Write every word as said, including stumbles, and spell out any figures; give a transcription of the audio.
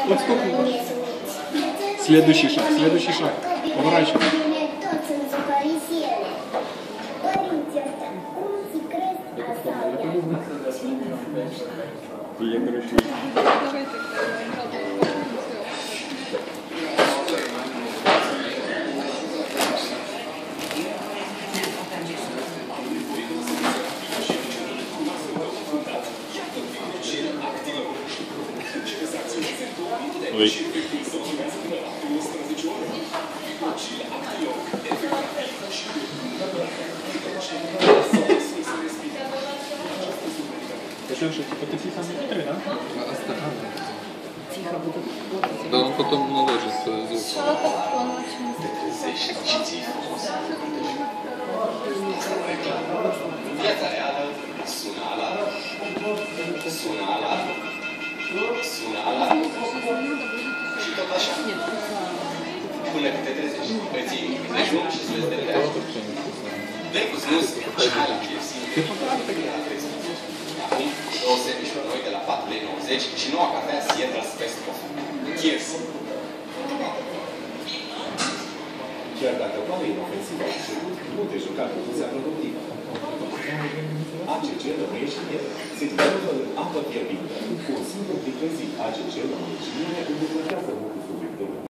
Вот сколько? Следующий шаг, следующий шаг. Поворачивай. Я, короче... Ой. Это же типа такие самые хитрые, да? Тихо буду. Да, он потом наложит звук. Viața reală sună ala, sună ala, sună ala și tot așa. Până când te trezești, îți iei mizeșul și îți vezi de leașă. Dai cu snus și hai la K F C. Acum, două sandwich-uri noi de la patru lei nouăzeci și noua cafea Seattle Space Coffee. K F C. Chiar dacă pare inofensiv la început, nu te juca cu duzea productivă. A C G rămâie și el. Se dezvoltă în apă fierbintă. Cu un singur pic pe zi, A C G rămâie și el îndepărtează mucul